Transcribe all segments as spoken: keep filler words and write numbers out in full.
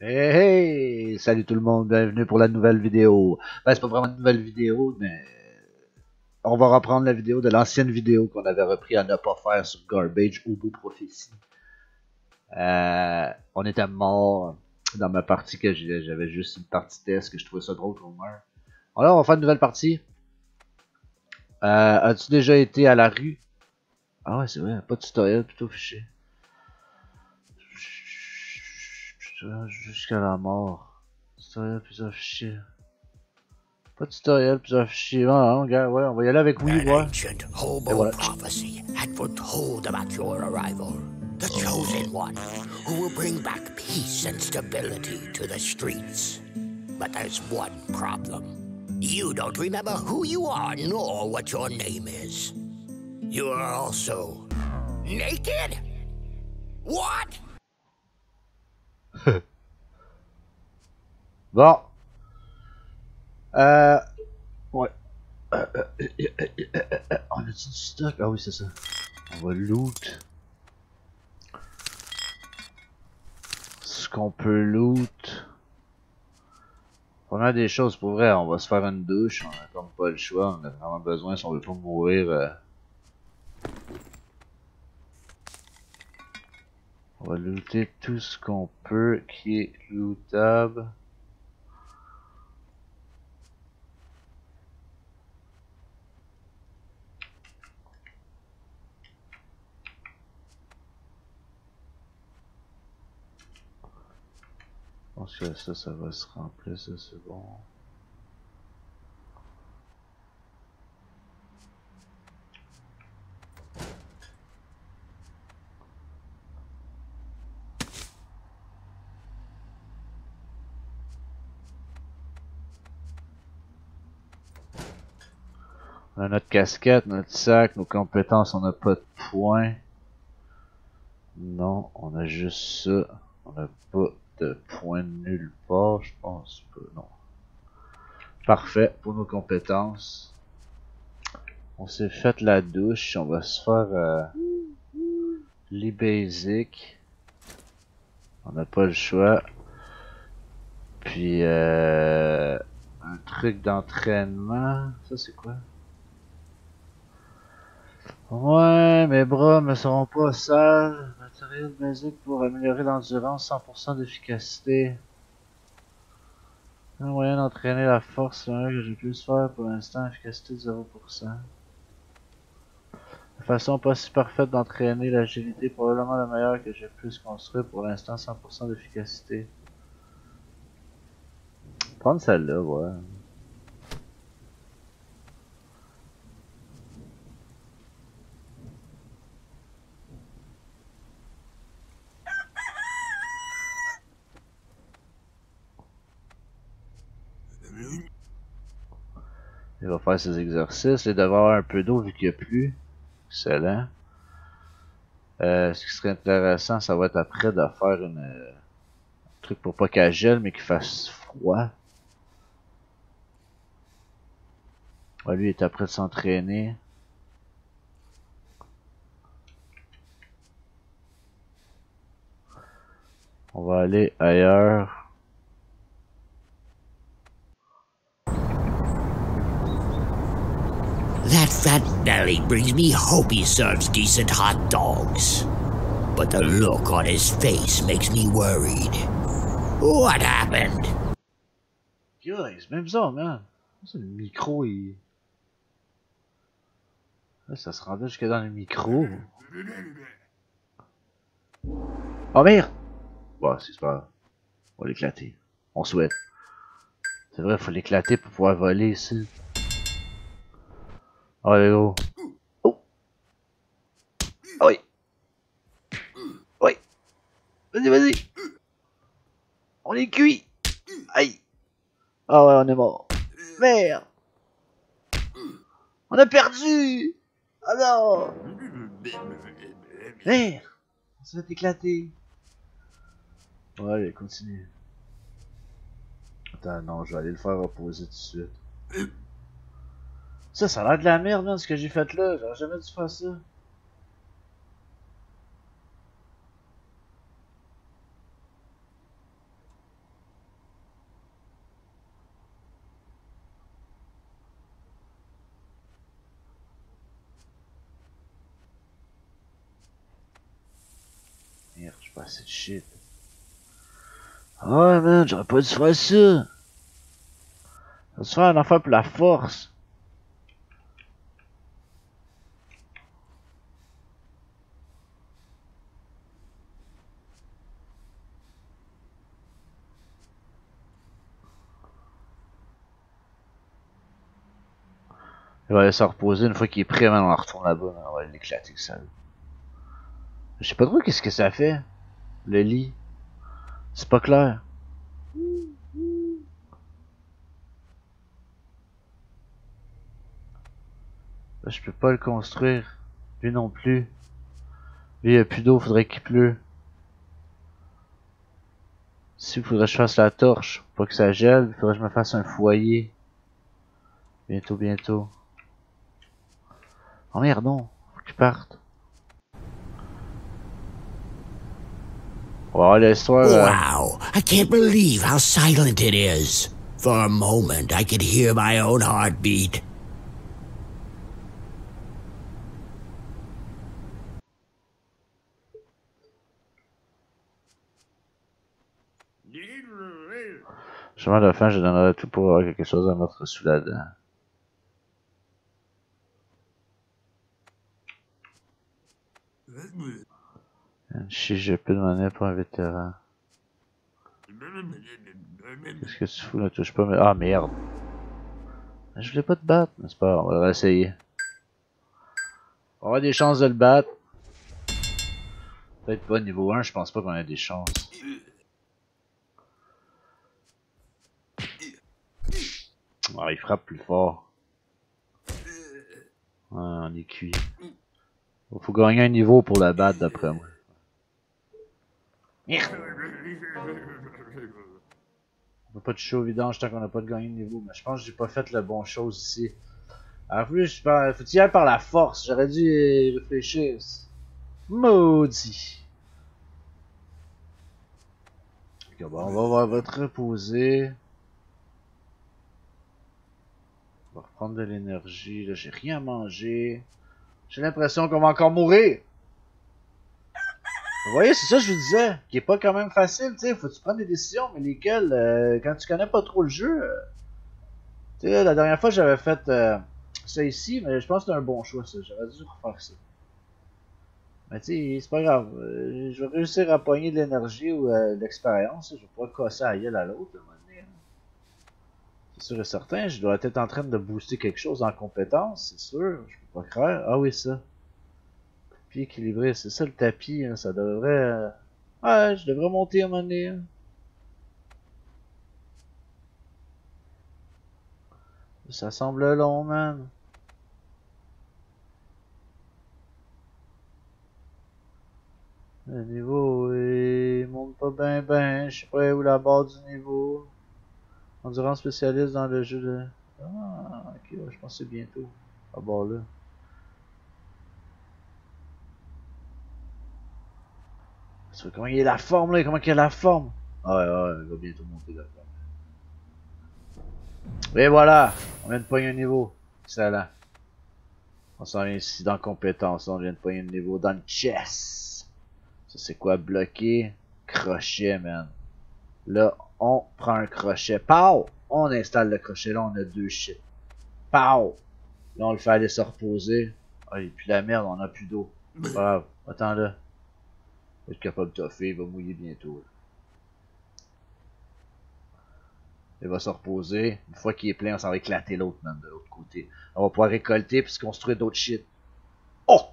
Hey, hey! Salut tout le monde, bienvenue pour la nouvelle vidéo. Ben, c'est pas vraiment une nouvelle vidéo, mais on va reprendre la vidéo de l'ancienne vidéo qu'on avait repris à ne pas faire sur Garbage Hobo Prophecy. Euh, on était mort dans ma partie que j'avais juste une partie test que je trouvais ça drôle qu'on meurt. Alors, on va faire une nouvelle partie. Euh, As-tu déjà été à la rue? Ah ouais, c'est vrai, pas de tutoriel, plutôt fichier. Jusqu'à la mort. Tutoriel, plusieurs fichiers. Pas de tutoriel, plusieurs fichiers. Ah, non, gars, ouais, on va y aller avec oui, An voir. ancient hobo prophecy had foretold about your arrival. The chosen one, who will bring back peace and stability to the streets. But there's one problem. You don't remember who you are nor what your name is. You are also naked? What? Bon. Euh. Ouais. Euh, euh, euh, euh, euh, euh, on a du stock? Ah oui, c'est ça. On va loot. Ce qu'on peut loot. On a des choses pour vrai. On va se faire une douche. On a comme pas le choix. On a vraiment besoin si on veut pas mourir. Euh... On va looter tout ce qu'on peut qui est lootable. Je pense que ça, ça va se remplir, ça c'est bon. On a notre casquette, notre sac, nos compétences, on n'a pas de points. Non, on a juste ça. On n'a pas de points nulle part, je pense pas, non. Parfait pour nos compétences. On s'est fait la douche, on va se faire euh, les basics. On n'a pas le choix. Puis euh, un truc d'entraînement, ça c'est quoi? Ouais, mes bras me seront pas sales. Matériel basique pour améliorer l'endurance, cent pour cent d'efficacité. Un moyen d'entraîner la force, c'est un que j'ai pu faire pour l'instant, efficacité de zéro pour cent. La façon pas si parfaite d'entraîner l'agilité, probablement la meilleure que j'ai pu construire pour l'instant, cent pour cent d'efficacité. Prendre celle-là, ouais. Il va faire ses exercices. Il devrait avoir un peu d'eau vu qu'il n'y a plus. Excellent. Euh, ce qui serait intéressant, ça va être après de faire une, euh, un truc pour pas qu'elle gèle, mais qu'il fasse froid. Ouais, lui il est après de s'entraîner. On va aller ailleurs. That fat belly brings me hope he serves decent hot dogs. But the look on his face makes me worried. What happened? Yo, c'est même bizarre, man. C'est le micro, il... Là, ça se rendait jusque dans le micro. Oh merde! Bon, c'est pas grave. On va l'éclater. On souhaite. C'est vrai, faut l'éclater pour pouvoir voler ici. Oh, les gros. Oh! Oh oui! Oui! Vas-y, vas-y! On est cuit! Aïe! Ah ouais, on est mort. Merde! On a perdu! Ah non! Merde! On s'est fait éclater. Ouais, allez, continue. Attends, non, je vais aller le faire reposer tout de suite. Ça, ça a l'air de la merde, man, ce que j'ai fait là. J'aurais jamais dû faire ça. J'ai pas assez de shit. Ouais, man, j'aurais pas dû faire ça. Ça va se faire un affaire pour la force. Il va aller se reposer une fois qu'il est prêt, man, on la retourne là-bas, on va l'éclater ça. Je sais pas trop qu'est-ce que ça fait, le lit. C'est pas clair. Là, je peux pas le construire. Lui non plus. Lui, il y a plus d'eau, faudrait qu'il pleut. Ici, il faudrait que je fasse la torche. Pour pas que ça gèle, il faudrait que je me fasse un foyer. Bientôt, bientôt. Oh merde, non. Faut qu'il parte. Oh, l'histoire. Wow, I can't believe how silent it is. For a moment, I could hear my own heartbeat. Je à la fin, je donnerai tout pour avoir quelque chose à mettre sous la dent. Si j'ai plus de monnaie pour un vétéran. Qu'est-ce que tu fous là? Touche pas, mais. Ah merde! Je voulais pas te battre, mais c'est pas grave, on va essayer. On va avoir des chances de le battre. Peut-être pas niveau un, je pense pas qu'on ait des chances. Ah, il frappe plus fort. Ah, on est cuit. Il faut gagner un niveau pour la battre d'après moi. Merde! On peut pas toucher au vidange tant qu'on n'a pas de gagné de niveau, mais je pense que j'ai pas fait la bonne chose ici. Alors plus, je pense, faut y aller par la force, j'aurais dû y réfléchir. Maudit! Ok, bon, on va, on va te reposer. On va reprendre de l'énergie, là j'ai rien à manger. J'ai l'impression qu'on va encore mourir. Vous voyez, c'est ça que je vous disais, qui est pas quand même facile, tu sais, faut que tu prennes des décisions, mais lesquelles, euh, quand tu connais pas trop le jeu, euh, tu sais, la dernière fois j'avais fait euh, ça ici, mais je pense que c'était un bon choix, ça, j'aurais dû refaire ça. Mais tu sais, c'est pas grave, euh, je vais réussir à pogner de l'énergie ou euh, de l'expérience, je vais pas casser la gueule à l'autre, à un moment donné. C'est sûr et certain, je dois être en train de booster quelque chose en compétence, c'est sûr, je peux pas croire. Ah oui, ça. Équilibré, c'est ça le tapis, hein, ça devrait... Euh... Ouais, je devrais monter à un moment donné. Hein. Ça semble long, man. Le niveau, il monte pas ben ben, je sais pas où la barre du niveau. Endurance spécialiste dans le jeu de... Ah, ok, ouais, je pense que c'est bientôt. La barre là. Tu vois comment il y a la forme là, comment il y a la forme? Ah ouais, ouais, il va bientôt monter la forme. Et voilà, on vient de pogner un niveau. Excellent. On s'en vient ici dans compétences, on vient de pogner un niveau dans le chess. Ça c'est quoi, bloquer? Crochet, man. Là, on prend un crochet. Pow! On installe le crochet, là on a deux shit. Pow! Là on le fait aller se reposer. Ah, et puis la merde, on a plus d'eau. Pas grave, attends là. Il va être capable de toffer, il va mouiller bientôt. Là. Il va se reposer. Une fois qu'il est plein, on s'en va éclater l'autre, même, de l'autre côté. On va pouvoir récolter puis se construire d'autres shit. Oh!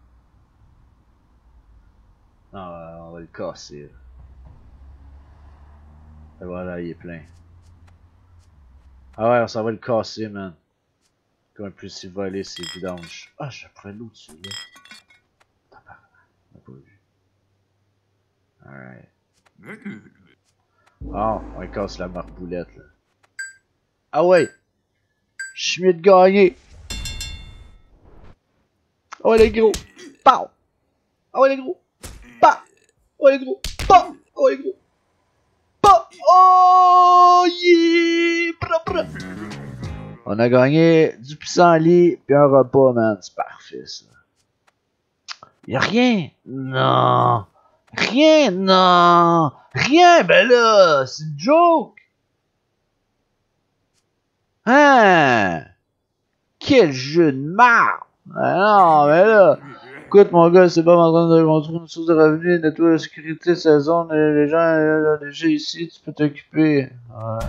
Non, on va le casser. Là. Et voilà, il est plein. Ah ouais, on s'en va le casser, man. Comme plus il va aller, c'est vidange. Ah, je prends l'eau dessus, là. On n'a pas vu. Alright. Ah, oh, on casse la marboulette, là. Ah ouais! Je suis mieux de gagner! Oh les gros! Pow! Oh les gros! Pa! Oh les gros! Pa! Oh les gros! Pa! Oh yeah! Bra, bra. On a gagné du pissenlit puis un repas, man. C'est parfait, ça. Y'a rien! Non! Rien, non! Rien, ben là! C'est une joke! Hein? Quel jeu de marde! Ah non, mais là! Écoute, mon gars, c'est pas en train de construire une source de revenus, nettoyer la sécurité de sa zone, les gens, déjà ici, tu peux t'occuper. Ouais.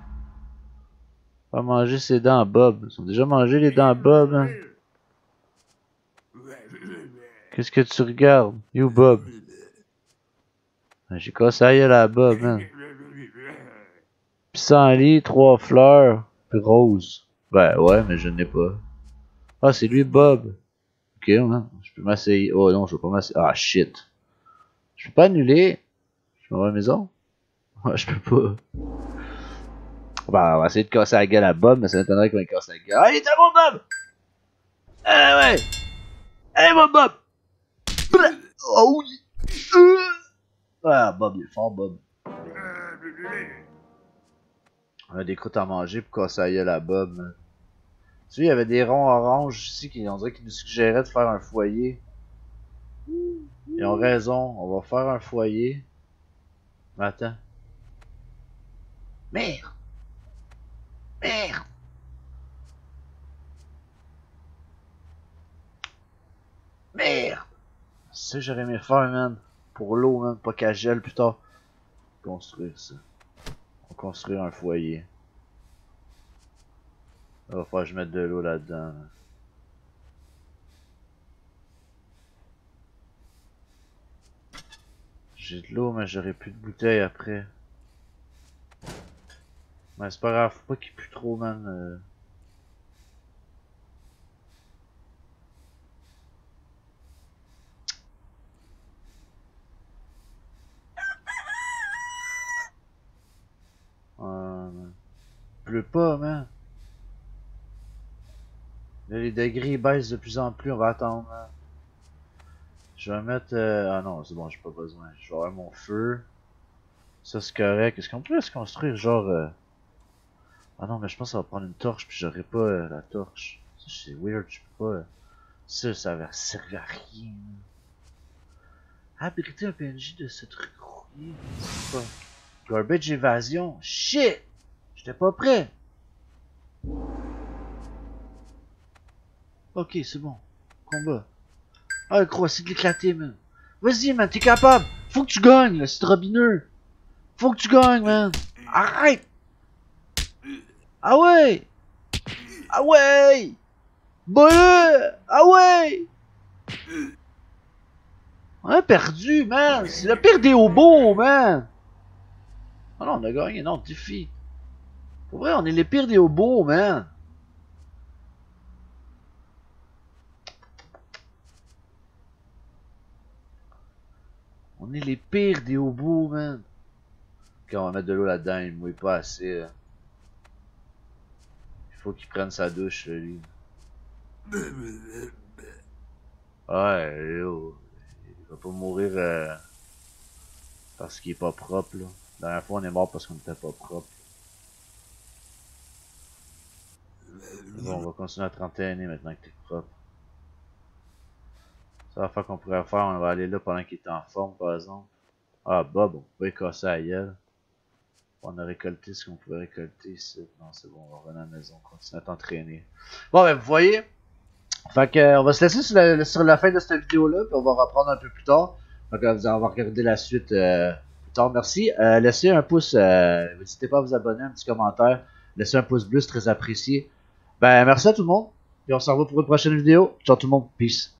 Pas manger ses dents à Bob. Ils ont déjà mangé les dents à Bob, hein? Qu'est-ce que tu regardes? You Bob. J'ai cassé la gueule à Bob, man. Pissenlit, trois fleurs, puis rose. Ben ouais, mais je n'ai pas. Ah, c'est lui Bob. Ok, man. Je peux m'asseoir. Oh non, je peux pas m'asseoir. Ah shit. Je peux pas annuler. Je peux avoir la maison? Ouais, je peux pas. Bah, on va essayer de casser la gueule à Bob, mais ça m'étonnerait qu'on ait cassé la gueule. Ah, il est à mon Bob! Ah ouais! Hey, mon Bob! Oh oui! Ah, Bob, il est fort, Bob. On a des croûtes à manger pour casser la gueule à Bob, man. Tu sais, il y avait des ronds oranges ici qui, on dirait qu'ils nous suggéraient de faire un foyer. Ils ont raison, on va faire un foyer. Mais attends. Merde! Merde! Merde! C'est ça que j'aurais aimé faire, man. Pour l'eau, man, pas qu'elle gèle plus tard. Construire ça. On va construire un foyer. Il va falloir que je mette de l'eau là-dedans. Là. J'ai de l'eau, mais j'aurai plus de bouteilles après. Mais c'est pas grave, faut pas qu'il pue trop, man. Euh... Euh... Pleut pas, man. Là, les degrés baissent de plus en plus, on va attendre, man. Je vais mettre... Euh... Ah non, c'est bon, j'ai pas besoin. Je vais avoir mon feu. Ça, c'est correct. Est-ce qu'on pourrait se construire, genre... Euh... Ah non, mais je pense que ça va prendre une torche, puis j'aurai pas euh, la torche. Ça, c'est weird, je peux pas... Euh... Ça, ça va servir à rien. Abriter un P N J de ce truc rouillé. C'est pas... Garbage évasion. Shit! J'étais pas prêt. Ok, c'est bon. Combat. Ah, gros, c'est de l'éclater, man. Vas-y, man, t'es capable. Faut que tu gagnes, là, c'est robineux. Faut que tu gagnes, man. Arrête. Ah ouais. Ah ouais. Bah ah ouais. On a perdu, man. C'est le pire des hobos, man. Ah non, on a gagné, non, défi. Pour vrai, on est les pires des hobos, man. On est les pires des hobos, man. Ok, on va mettre de l'eau là-dedans, il mouille pas assez. Là. Il faut qu'il prenne sa douche, lui. Ouais, yo. Il va pas mourir euh, parce qu'il est pas propre, là. La dernière fois, on est mort parce qu'on était pas propre. Bon, on va continuer à trente et un maintenant que t'es propre. Ça va faire qu'on pourrait faire, on va aller là pendant qu'il est en forme, par exemple. Ah, Bob, on pouvait casser la gueule. On a récolté ce qu'on pouvait récolter ici. Non, c'est bon, on va revenir à la maison, continuer à t'entraîner. Bon, ben, vous voyez. Fait que, euh, on va se laisser sur la, sur la fin de cette vidéo-là, puis on va reprendre un peu plus tard. Donc, on va regarder la suite euh, plus tard. Merci. Euh, laissez un pouce, euh, n'hésitez pas à vous abonner, un petit commentaire. Laissez un pouce bleu, c'est très apprécié. Ben, merci à tout le monde. Et on se revoit pour une prochaine vidéo. Ciao tout le monde. Peace.